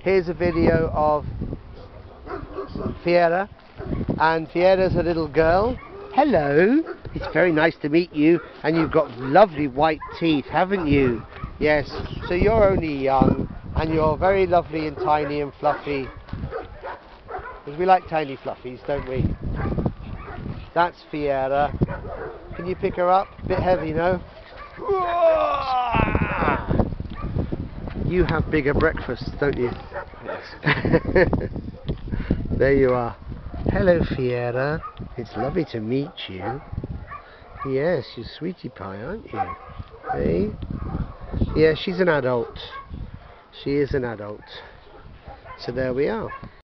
Here's a video of Fiera, and Fiera's a little girl. Hello, it's very nice to meet you, and you've got lovely white teeth, haven't you? Yes, so you're only young, and you're very lovely and tiny and fluffy. Because we like tiny fluffies, don't we? That's Fiera. Can you pick her up? A bit heavy, no? You have bigger breakfasts, don't you? Yes. There you are. Hello, Fiera. It's lovely to meet you. Yes, you're sweetie pie, aren't you? Hey? Yeah, she's an adult. She is an adult. So there we are.